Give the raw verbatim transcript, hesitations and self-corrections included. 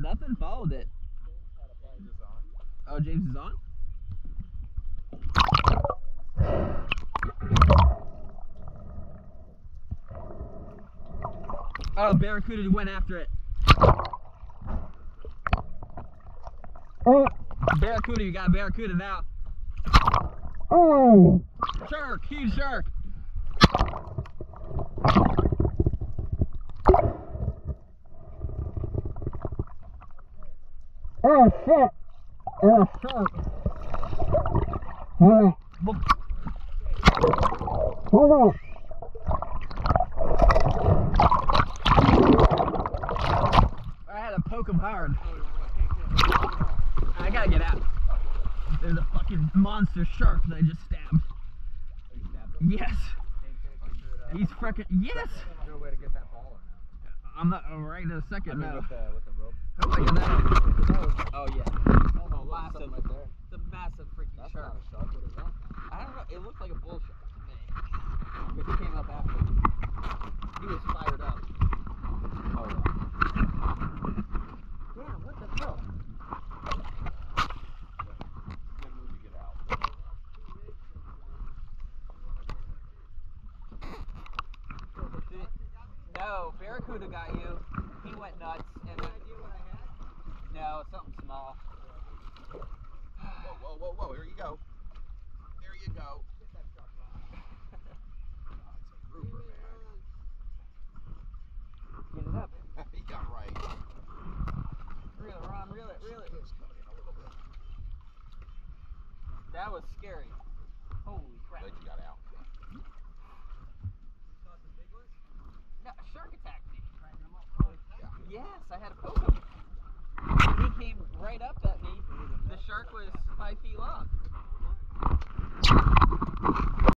Nothing followed it. Oh, James is on? Oh, Barracuda went after it. Oh. Barracuda, you got a Barracuda now. Oh. Shark, huge shark. Oh, shit. Oh, fuck. Oh. Hold on. I had to poke him hard. I gotta get out. There's a fucking monster shark that I just stabbed. Yes. He's freaking yes. Is there a way to get that ball or no? I'm not oh, right in a second. I mean, no. with the with the rope. Oh, I got that. Oh yeah. Oh, no, look, Massive. something right there. It's a massive freaking That's shark. not a shark. What is that? I don't know. It looked like a bull shark to me. But he came up after. He was fired up. Oh yeah. Yeah. What the hell? Good move to get out. No, Barracuda got you. He went nuts. And then, no, something small. Whoa, whoa, whoa, whoa! Here you go. There you go. Grouper, man. Get it up. He got right. Reel it, Ron. Reel it. Reel it. That was scary. Holy crap. Glad you got out. No, a shark attacked me. Yes, I had to poke him. He came right up at me. The shark was five feet long.